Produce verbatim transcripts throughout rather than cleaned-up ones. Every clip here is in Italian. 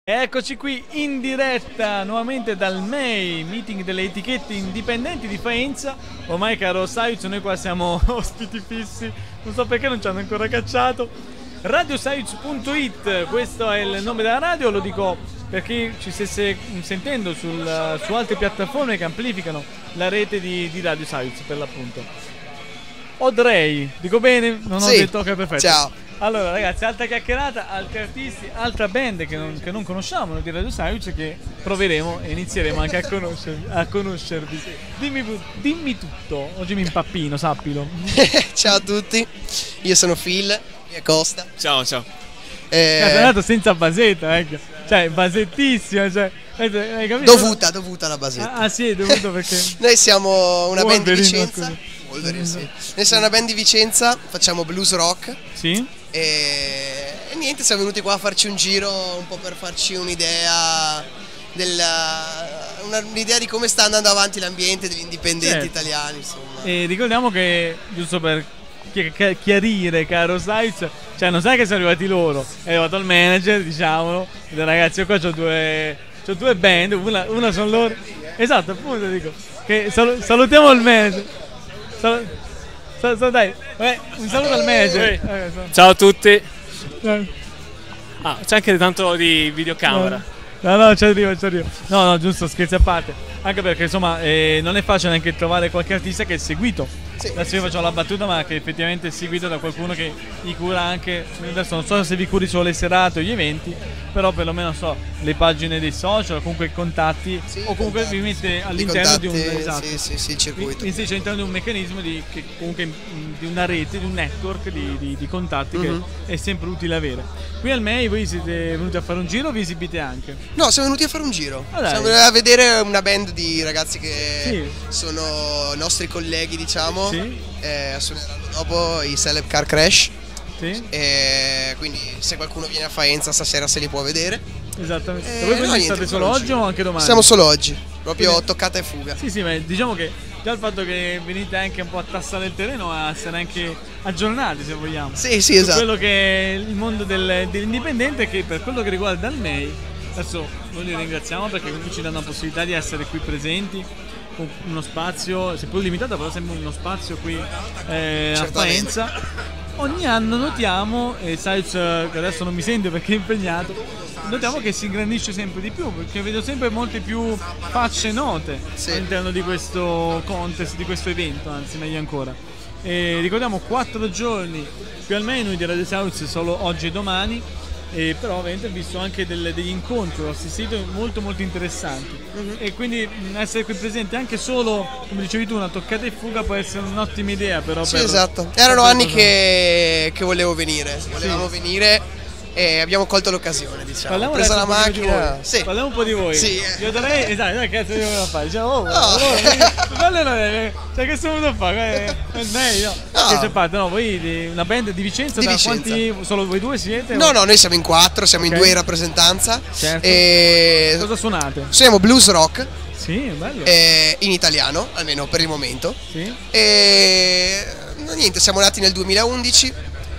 Eccoci qui in diretta nuovamente dal M E I, meeting delle etichette indipendenti di Faenza. Ormai, caro Sayuz, noi qua siamo ospiti fissi, non so perché non ci hanno ancora cacciato. radio sayuz punto it, questo è il nome della radio, lo dico per chi ci stesse sentendo sul, su altre piattaforme che amplificano la rete di, di Radio Sayuz, per l'appunto. Audrey, dico bene? Non ho sì, detto che è perfetto. Ciao. Allora ragazzi, altra chiacchierata, altri artisti, altra band che non, che non conosciamo di Radio Sayuz, che proveremo e inizieremo anche a conoscervi, a conoscervi. Dimmi, dimmi tutto, oggi mi impappino, sappilo. Ciao a tutti, io sono Phil e Costa. Ciao, ciao. Eh... Sei andato senza basetta, ecco. Cioè, basettissima, cioè, hai capito? Dovuta, dovuta la basetta. Ah, ah sì, è dovuto perché... Noi siamo una band di Wolverine, Vicenza. scusa. Wolverine, sì. Noi siamo una band di Vicenza, facciamo blues rock. Sì? E... e niente, siamo venuti qua a farci un giro un po' per farci un'idea della... un'idea di come sta andando avanti l'ambiente degli indipendenti Certo. italiani, insomma. E ricordiamo che, giusto per chi- chi- chiarire, caro Sayuz, cioè non sai che sono arrivati loro, è arrivato il manager, diciamolo, e detto, ragazzi, io qua c'ho due, c'ho due band, una, una sono loro. Esatto, appunto dico, che sal- salutiamo il manager. Sal- sal- sal- dai, vabbè, un saluto al manager. Ehi. Eh, so- Ciao a tutti. eh. Ah, c'è anche tanto di videocamera. No, no, ci arrivo, ci arrivo. No, no, giusto, scherzi a parte. Anche perché, insomma, eh, non è facile neanche trovare qualche artista che è seguito. Sì. Adesso io faccio la battuta, ma che effettivamente è seguito da qualcuno che gli cura anche. Adesso non so se vi curi solo le serate o gli eventi, però perlomeno so le pagine dei social, o comunque i contatti, Sì, o comunque contatti. vi mette I all'interno di un contatti, esatto. sì, sì, sì, il circuito. Vi inserisce all'interno di un meccanismo di, che comunque mh, di una rete, di un network di, di- di contatti Mhm. che è sempre utile avere. Qui al M E I voi siete venuti a fare un giro o vi esibite anche? No, siamo venuti a fare un giro. Ah, dai. Siamo venuti a vedere una band di ragazzi che Sì. sono nostri colleghi, diciamo. Sì. Eh, suoneranno dopo i Celeb Car Crash. Sì, E quindi se qualcuno viene a Faenza stasera se li può vedere. esattamente. Eh, E voi no, quindi niente, state solo non oggi ci- o anche domani? Siamo solo oggi, proprio Quindi- toccata e fuga. Sì, sì, ma diciamo che già il fatto che venite anche un po' a tassare il terreno, a essere anche aggiornati, se vogliamo. Sì, sì, Su esatto. quello che è il mondo del- dell'indipendente, che per quello che riguarda il M E I, adesso noi li ringraziamo perché comunque ci danno la possibilità di essere qui presenti, con uno spazio, seppur limitato, però sempre uno spazio qui eh, a Certamente. Faenza. Ogni anno notiamo, e Sayuz che adesso non mi sente perché è impegnato, notiamo che si ingrandisce sempre di più, perché vedo sempre molte più facce note Sì. all'interno di questo contest, di questo evento, anzi meglio ancora. E ricordiamo quattro giorni qui al M E I, noi di Radio Sayuz solo oggi e domani, e però ovviamente ho visto anche delle- degli incontri, ho assistito molto molto interessanti, e quindi mh, essere qui presente anche solo, come dicevi tu, una toccata e fuga può essere un'ottima idea, però Sì, per- esatto. Erano per anni cosa- che, che volevo venire. Volevamo venire e abbiamo colto l'occasione, diciamo. Ho Parliamo preso adesso la un pochino di macchina. voi. Sì. Parliamo un po' di voi. Sì, eh. Io darei, esatto, dai, cazzo devo fare? Diciamo, oh, No. oh, bello, non è- cioè che sono venuto a fare? Eh, eh, meglio. No. Che c'è parte? No, voi di- una band di Vicenza, Di da Vicenza. quanti? Solo voi due siete? No, no, noi siamo in quattro, siamo Ok. in due in rappresentanza. Certo. E Cosa suonate? suoniamo blues rock Sì, bello. eh, in italiano, almeno per il momento. Sì. E no, niente, siamo nati nel duemilaundici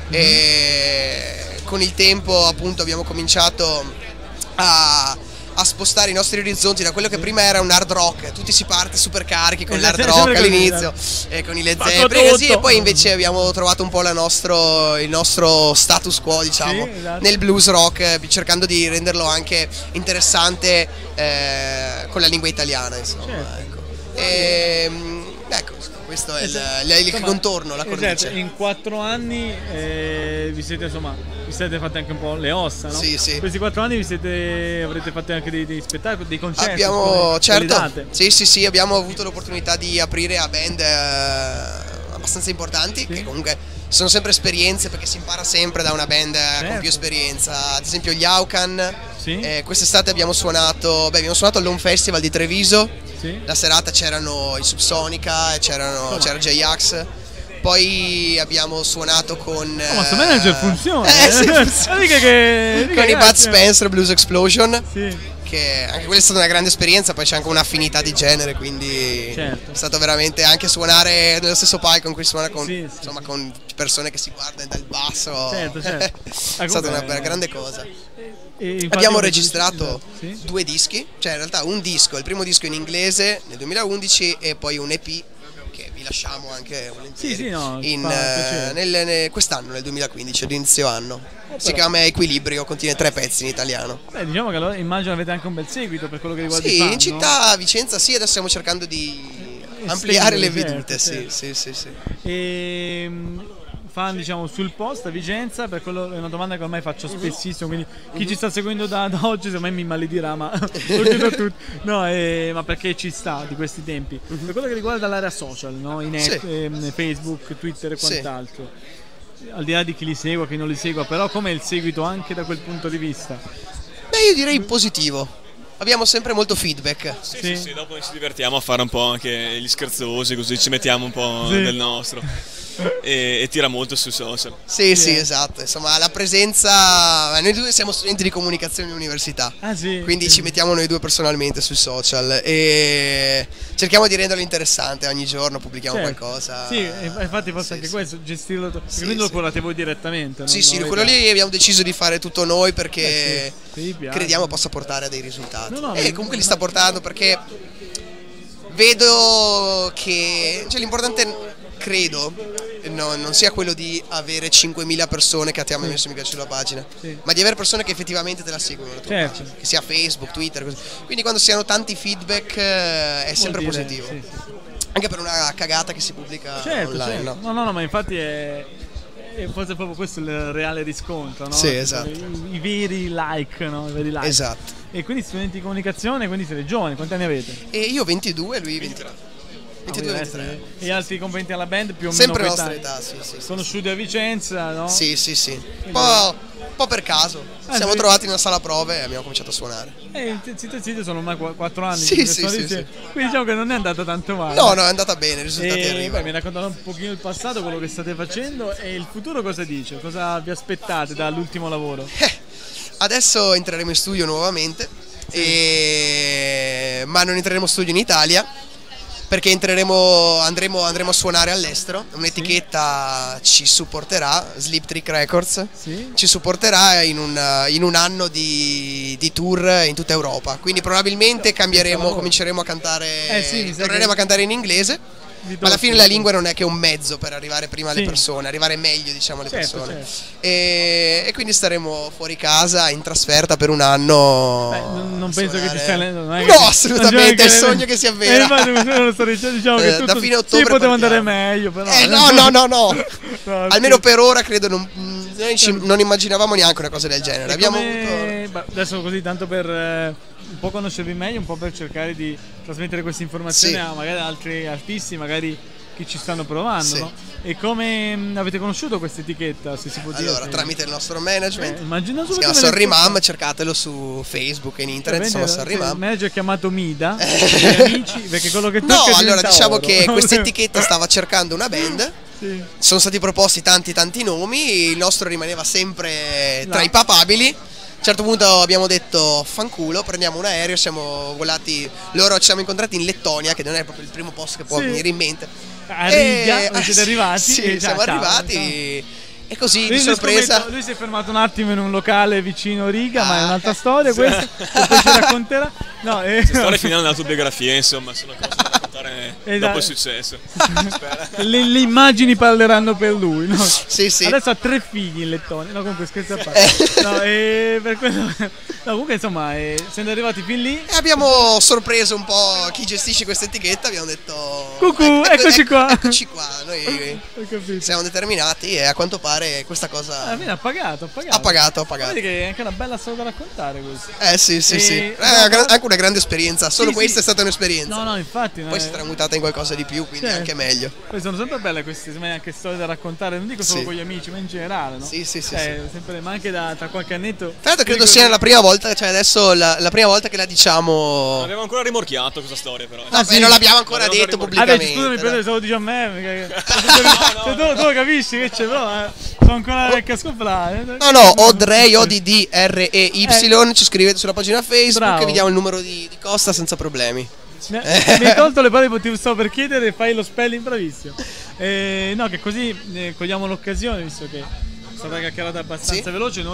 e con il tempo appunto abbiamo cominciato a, a spostare i nostri orizzonti da quello che prima era un hard rock, tutti si parte super carichi con Esatto, l'hard sempre rock così, all'inizio e con i Led Spacco Zeppelin così, tutto. e poi invece abbiamo trovato un po' la nostro, il nostro status quo, diciamo, Sì, esatto. nel blues rock, eh, cercando di renderlo anche interessante eh, con la lingua italiana, insomma. Certo. Ecco. E, mm, ecco, questo è il, il- il Insomma, contorno, la cornice. esatto, in quattro anni eh, vi siete, insomma, vi siete fatti anche un po' le ossa, no? Sì, sì. Questi quattro anni vi siete, avrete fatto anche dei, dei spettacoli, dei concerti, Abbiamo, con- con le certo, date. sì, sì, sì, abbiamo avuto l'opportunità di aprire a band eh, abbastanza importanti, Sì. che comunque sono sempre esperienze perché si impara sempre da una band eh, con Certo. più esperienza. Ad esempio gli Aucan, Sì. eh, quest'estate abbiamo suonato, beh, abbiamo suonato all'Home Festival di Treviso, Sì. la serata c'erano i Subsonica, c'erano- Insomma. c'era J-Ax. Poi abbiamo suonato con... Oh, ma sto manager funziona! Eh, sì, Ma funziona. dica che, dica Con i Bud ragazzi, Spencer Blues Explosion, Sì. che anche quella è stata una grande esperienza, poi c'è anche un'affinità di genere, quindi Certo. è stato veramente anche suonare nello stesso palco in cui suona con, Sì, sì, insomma, con persone che si guardano dal basso. Certo, certo. È stata una comunque, grande cosa. eh, E infatti Abbiamo come- registrato sì? due dischi, cioè in realtà un disco, il primo disco in inglese nel duemilaundici e poi un E P che vi lasciamo anche volentieri Sì, sì, no, in, fa piacere. eh, nel- ne- quest'anno, nel duemilaquindici, ad inizio anno. Si però- chiama Equilibrio, contiene tre pezzi in italiano. Beh, diciamo che allora immagino avete anche un bel seguito per quello che riguarda i Sì, fan, in città a Vicenza sì, adesso stiamo cercando di ampliare le certo, vedute, sì, certo. sì, sì, sì. no? E mm, fan diciamo sul post a Vicenza, per quello è una domanda che ormai faccio spessissimo, quindi chi ci sta seguendo da, da oggi secondo me mi maledirà, ma lo chiedo a tutti. No, eh, ma perché ci sta di questi tempi. Per quello che riguarda l'area social, no? I net, Sì. ehm, Facebook, Twitter e Sì. quant'altro. Al di là di chi li segua, chi non li segua, però com'è il seguito anche da quel punto di vista? Beh, io direi positivo. Abbiamo sempre molto feedback. Sì, Sì. sì, sì, dopo ci divertiamo a fare un po' anche gli scherzosi, così ci mettiamo un po' Sì. del nostro. E, e tira molto sui social. Sì, sì, eh. esatto. Insomma, la presenza. Noi due siamo studenti di comunicazione all'università. Ah sì. Quindi sì. ci mettiamo noi due personalmente sui social e cerchiamo di renderlo interessante. Ogni giorno pubblichiamo Certo. qualcosa. Sì, e infatti forse Sì, anche sì. questo, gestirlo, perché Sì, quindi lo sì. curate voi direttamente. non- Sì, non sì, avete- quello lì abbiamo deciso di fare tutto noi perché Eh sì, sì, piace. crediamo possa portare a dei risultati. No, no, e mi- comunque li sta portando perché vedo che cioè, l'importante credo no, non sia quello di avere cinquemila persone che ti hanno messo mi piace sulla pagina, Sì. ma di avere persone che effettivamente te la seguono la tua Certo. pagina, che sia Facebook, Twitter, così. Quindi quando si hanno tanti feedback eh, è sempre Vuol dire- positivo. sì, sì, sì. Anche per una cagata che si pubblica Certo, online, certo. no? No, no, no, ma infatti è, è forse proprio questo il reale riscontro, no? Sì, Tipo esatto. I, i veri like, no? I veri like. Esatto. E quindi studenti di comunicazione, quindi siete giovani, quanti anni avete? E io ventidue, lui ventitré. ventidue Ah, ventitré. adesso- E gli altri componenti della band più o Sempre meno nostra coetanei? età, sì, sì, sì. Conosciuti a Vicenza, no? Sì, sì, sì. Un po', un po' per caso. Ah, Siamo sì? trovati in una sala prove e abbiamo cominciato a suonare. E zitto zitto sono ormai qu- quattro anni. Sì, che sì, sono sì, insieme. sì. Quindi diciamo che non è andata tanto male. No, no, è andata bene, i risultati E, arrivano. beh, mi raccontate un pochino il passato, quello che state facendo e il futuro cosa dice? Cosa vi aspettate dall'ultimo lavoro? Eh, adesso entreremo in studio nuovamente, e... ma non entreremo in studio in Italia perché entreremo, andremo, andremo a suonare all'estero. Un'etichetta ci supporterà, Sleep Trick Records, Sì? ci supporterà in un, in un anno di, di tour in tutta Europa. Quindi probabilmente cambieremo, cominceremo a cantare, Eh sì, mi sa torneremo che- a cantare in inglese. Vi Ma alla tocca, fine la sì. lingua non è che un mezzo per arrivare prima alle Sì. persone, arrivare meglio diciamo alle Certo, persone. certo. E, e quindi staremo fuori casa in trasferta per un anno. Beh, non, non a penso che ti suonare. stai allenando. non è No, che ti- assolutamente, è il non sogno che si avvera. Eh, infatti, lo sto dicendo, diciamo che Eh, tutto, da fine sì, ottobre poteva andare partiamo. meglio, però. Eh no, no, no, no. No, Almeno sì. per ora credo non, noi ci- non immaginavamo neanche una cosa del genere. E Abbiamo come- avuto. beh, adesso così tanto per eh, un po' conoscervi meglio, un po' per cercare di trasmettere queste informazioni Sì. a magari altri artisti, magari che ci stanno provando, Sì. no? E come mh, avete conosciuto questa etichetta, se si può dire? Allora, se- tramite il nostro management. Eh, immagino Si subito chiama me ne Sorry accorgo. Mom, cercatelo su Facebook e in internet, Vedi, sono sì, Sorry il Mom. manager chiamato Mida, gli amici, perché quello che tocca No, allora diventa diciamo oro. che questa etichetta stava cercando una band. Sì. Sono stati proposti tanti tanti nomi, il nostro rimaneva sempre tra No. i papabili. A un certo punto abbiamo detto fanculo, prendiamo un aereo, siamo volati, loro ci siamo incontrati in Lettonia, che non è proprio il primo posto che può Sì. venire in mente. A Riga, E- voi siete sì, arrivati Sì, e già, siamo ciao, arrivati ciao. e, e così Lui, di lui sorpresa. scommetto- lui si è fermato un attimo in un locale vicino Riga, ma è Ah, un'altra eh. storia Sì. questa, che poi ci racconterà. No, eh, Storia finale della tua biografia, insomma, sono cose da raccontare Esatto. dopo il successo. Spera. le, le immagini parleranno per lui, no? Sì, sì. Adesso ha tre figli in Lettonia, no comunque scherzo a parte. No, e per quello... no, comunque insomma, eh, siamo arrivati fin lì. E abbiamo sorpreso un po' chi gestisce questa etichetta, abbiamo detto Cucù, ecco- eccoci ecco- qua. Eccoci qua, noi Ho capito. siamo determinati e a quanto pare questa cosa Alla fine ha pagato, ha pagato. ha pagato, ha pagato. Vedi che è anche una bella storia da raccontare questo. Eh sì, sì, E- sì. no, È una gran- no. anche una grande esperienza, solo Sì, questa sì. è stata un'esperienza. No, no, infatti. no, Poi si è- è tramutata in qualcosa di più, quindi Certo. anche meglio. Poi sono sempre belle queste secondo me, anche storie da raccontare, non dico solo Sì. con gli amici, ma in generale, no? Sì, sì, sì, Eh, sempre, ma anche da, tra qualche annetto. Tra l'altro credo dico- sia la prima volta, cioè adesso la, la prima volta che la diciamo. Abbiamo ancora rimorchiato questa storia, però. Vabbè, sì. non l'abbiamo ancora L'abbiamo detto ancora Ah, beh, pubblicamente. scusami, dai. però stavo dicendo a me. Perché... se tu, tu lo capisci che c'è, però eh, sono ancora vecchia scopolare. No, no, Odrey, O D D R E Y, ci scrivete sulla pagina Facebook Bravo. e vi diamo il numero di, di Costa senza problemi. Mi mi hai tolto le parole che ti stavo per chiedere e fai lo spelling bravissimo. Eh, no, che così eh, cogliamo l'occasione, visto che è stata chiacchierata abbastanza Sì. veloce. Noi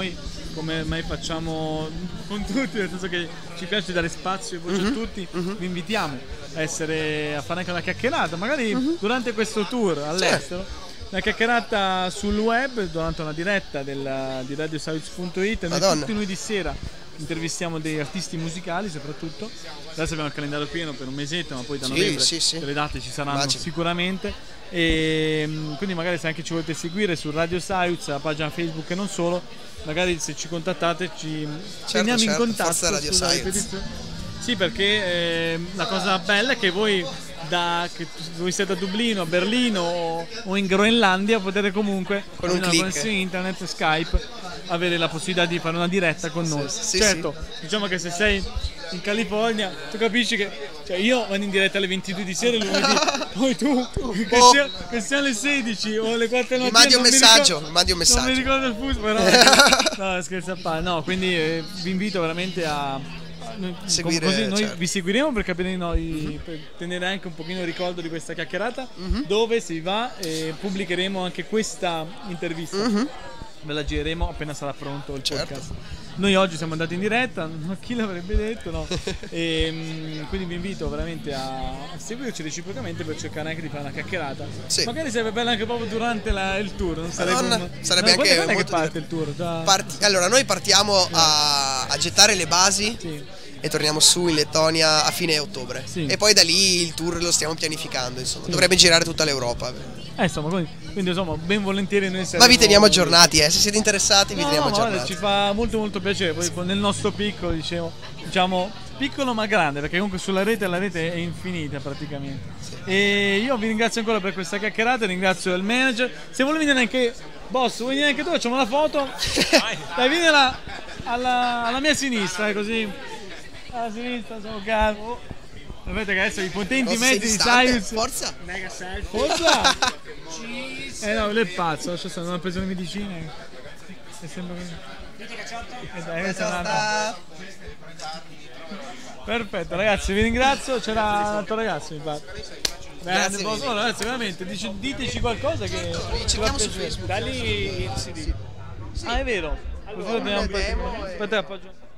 come mai facciamo con tutti, nel senso che ci piace dare spazio e voce Mhm, a tutti, mhm. vi invitiamo a, essere, a fare anche una chiacchierata, magari Mhm. durante questo tour all'estero, una chiacchierata sul web, durante una diretta della, di radiosounds punto it. Noi Madonna. tutti lunedì sera intervistiamo dei artisti musicali soprattutto. Adesso abbiamo il calendario pieno per un mesetto, ma poi da Sì, novembre sì, sì. le date ci saranno Immagino. sicuramente. E mm, quindi magari se anche ci volete seguire su Radio Sounds, la pagina Facebook e non solo, magari se ci contattate ci teniamo in certo, contatto. forza Radio scusa, Sounds. ripetizione. Sì, perché eh, la cosa bella è che voi da che voi siete a Dublino, a Berlino o, o in Groenlandia potete comunque Con un una click. connessione internet, Skype, avere la possibilità di fare una diretta con noi. Sì, sì, certo, diciamo che se sei in California tu capisci che cioè io vado in diretta alle ventidue di sera il lunedì, poi tu che, Oh. sia, che siano le sedici o le quattro del Mi mattino mandi un non mi messaggio, ricordo- mi mandi un non mi messaggio. ricordo il fuso, però no, scherzo a parte. No, quindi eh, vi invito veramente a a- noi- Seguire, così noi certo. vi seguiremo per capire noi, per tenere anche un pochino il ricordo di questa chiacchierata, Mhm. dove si va e pubblicheremo anche questa intervista. Mhm. Ve la gireremo appena sarà pronto il Certo. podcast. Noi oggi siamo andati in diretta, ma chi l'avrebbe detto, no? E, mm, quindi vi invito veramente a, a seguirci reciprocamente per cercare anche di fare una chiacchierata. Sì. Magari sarebbe bello anche proprio durante la- il tour, non sarebbe Madonna, un- sarebbe no, quando- anche quando è che molto parte il tour? Da- Parti- allora, noi partiamo a, a gettare le basi Sì. e torniamo su in Lettonia a fine ottobre. Sì. E poi da lì il tour lo stiamo pianificando, insomma. Dovrebbe girare tutta l'Europa. Eh, insomma, quindi, quindi, insomma, ben volentieri noi saremo... Ma vi teniamo aggiornati, eh. Se siete interessati, vi No, teniamo ma guarda, aggiornati. ci fa molto molto piacere, poi nel nostro piccolo, diciamo, diciamo piccolo ma grande, perché comunque sulla rete la rete è infinita praticamente. E io vi ringrazio ancora per questa chiacchierata, ringrazio il manager. Se vuoi venire anche, boss, vuoi venire anche tu, facciamo una foto? Dai, vieni alla, alla, alla mia sinistra, eh, così. Alla sinistra, sono calmo. Sapete che adesso i potenti Cosa sei mezzi di distante? Science. Forza! Mega selfie. Forza! Eh no, lui è pazzo, lascia stare, non ha preso le medicine. È sempre così. Eh dai, questa è un'altra. Perfetto, ragazzi, vi ringrazio. C'era un altro ragazzo, mi pare. Grande Grazie boss. mille. Oh, ragazzi, veramente, dici- diteci qualcosa che ci fa cerchiamo su piacere. Facebook. Da lì si dice. Ah, è vero. Così lo teniamo- vedremo e- Aspetta, appoggio.